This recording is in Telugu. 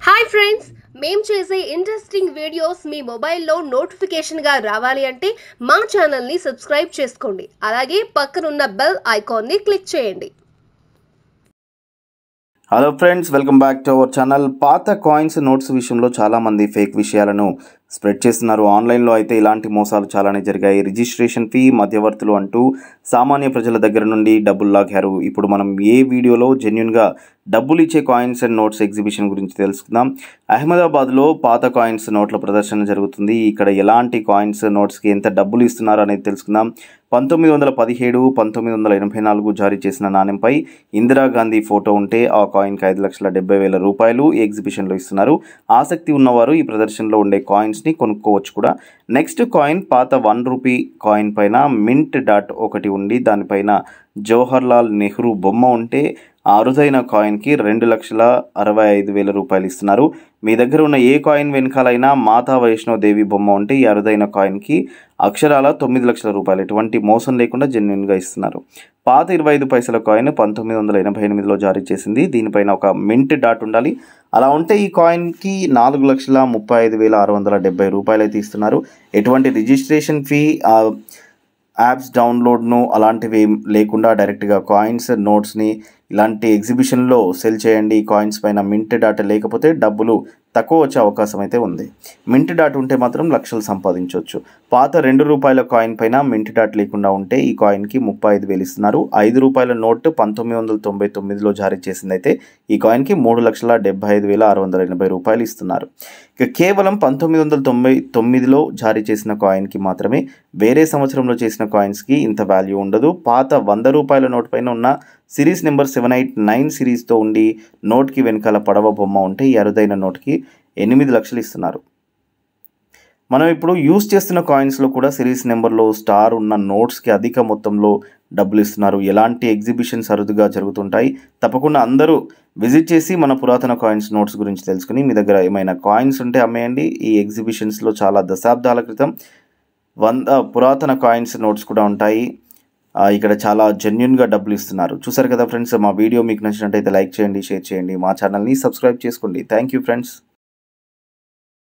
హాయ్ ఫ్రెండ్స్, మేము చేసే ఇంట్రెస్టింగ్ వీడియోస్ మీ మొబైల్లో నోటిఫికేషన్గా రావాలి అంటే మా ఛానల్ని సబ్స్క్రైబ్ చేసుకోండి. అలాగే పక్కనున్న బెల్ ఐకాన్ని క్లిక్ చేయండి. Hello friends, welcome back to our channel. పాత కాయిన్స్ నోట్స్ విషయంలో చాలామంది ఫేక్ విషయాలను స్ప్రెడ్ చేస్తున్నారు. ఆన్లైన్లో అయితే ఇలాంటి మోసాలు చాలానే జరిగాయి. రిజిస్ట్రేషన్ ఫీ, మధ్యవర్తులు అంటూ సామాన్య ప్రజల దగ్గర నుండి డబ్బులు లాగారు. ఇప్పుడు మనం ఏ వీడియోలో జెన్యున్గా డబ్బులు ఇచ్చే కాయిన్స్ అండ్ నోట్స్ ఎగ్జిబిషన్ గురించి తెలుసుకుందాం. అహ్మదాబాద్లో పాత కాయిన్స్ నోట్ల ప్రదర్శన జరుగుతుంది. ఇక్కడ ఎలాంటి కాయిన్స్ నోట్స్కి ఎంత డబ్బులు ఇస్తున్నారు అనేది తెలుసుకుందాం. 1917, 1984 జారీ చేసిన నాణ్యంపై ఇందిరాగాంధీ ఫోటో ఉంటే ఆ కాయిన్కి 5,70,000 రూపాయలు ఈ ఎగ్జిబిషన్లో ఇస్తున్నారు. ఆసక్తి ఉన్నవారు ఈ ప్రదర్శనలో ఉండే కాయిన్స్ని కొనుక్కోవచ్చు కూడా. నెక్స్ట్ కాయిన్ పాత 1 రూపీ కాయిన్ పైన మింట్ డాట్ ఒకటి ఉండి దానిపైన జవహర్లాల్ నెహ్రూ బొమ్మ ఉంటే ఆ అరుదైన కాయిన్కి 2,65,000 రూపాయలు ఇస్తున్నారు. మీ దగ్గర ఉన్న ఏ కాయిన్ వెనకాలైనా మాతా వైష్ణోదేవి బొమ్మ ఉంటే ఈ అరుదైన కాయిన్కి అక్షరాల 9 లక్షల రూపాయలు. ఎటువంటి మోసం లేకుండా జెన్యున్గా ఇస్తున్నారు. పాత 25 పైసల కాయిన్ 1988లో జారీ చేసింది. దీనిపైన ఒక మింట్ డాట్ ఉండాలి. అలా ఉంటే ఈ కాయిన్కి 4,35,670 రూపాయలు అయితే ఇస్తున్నారు. ఎటువంటి రిజిస్ట్రేషన్ ఫీ, యాప్స్ డౌన్లోడ్ను అలాంటివి లేకుండా డైరెక్ట్గా కాయిన్స్ నోట్స్ని ఇలాంటి ఎగ్జిబిషన్లో సెల్ చేయండి. కాయిన్స్ పైన మింట్ డాట్ లేకపోతే డబ్బులు తక్కువ వచ్చే అవకాశం అయితే ఉంది. మింట్ డాట్ ఉంటే మాత్రం లక్షలు సంపాదించవచ్చు. పాత 2 రూపాయల కాయిన్ పైన మింట్ డాట్ లేకుండా ఉంటే ఈ కాయిన్కి 35,000 ఇస్తున్నారు. 5 రూపాయల నోట్ 1999లో జారీ చేసిందైతే ఈ కాయిన్కి 3,75,680 రూపాయలు ఇస్తున్నారు. ఇక కేవలం 1999లో జారీ చేసిన కాయిన్కి మాత్రమే, వేరే సంవత్సరంలో చేసిన కాయిన్స్కి ఇంత వాల్యూ ఉండదు. పాత 100 రూపాయల నోట్ పైన ఉన్న సిరీస్ నెంబర్ 789 సిరీస్తో ఉండి నోట్కి వెనకాల పడవ బొమ్మ ఉంటే ఈ అరుదైన నోట్కి 8 లక్షలు ఇస్తున్నారు. మనం ఇప్పుడు యూజ్ చేస్తున్న కాయిన్స్లో కూడా సిరీస్ నెంబర్లో స్టార్ ఉన్న నోట్స్కి అధిక మొత్తంలో డబ్బులు ఇస్తున్నారు. ఎలాంటి ఎగ్జిబిషన్స్ అరుదుగా జరుగుతుంటాయి. తప్పకుండా అందరూ విజిట్ చేసి మన పురాతన కాయిన్స్ నోట్స్ గురించి తెలుసుకుని మీ దగ్గర ఏమైనా కాయిన్స్ ఉంటే అమ్మేయండి. ఈ ఎగ్జిబిషన్స్లో చాలా దశాబ్దాల క్రితం 100 పురాతన కాయిన్స్ నోట్స్ కూడా ఉంటాయి. ఇక్కడ చాలా జెన్యున్గా డబ్బులు ఇస్తున్నారు. చూసారు కదా ఫ్రెండ్స్, మా వీడియో మీకు నచ్చినట్టయితే లైక్ చేయండి, షేర్ చేయండి, మా ఛానల్ని సబ్స్క్రైబ్ చేసుకోండి. Thank you friends.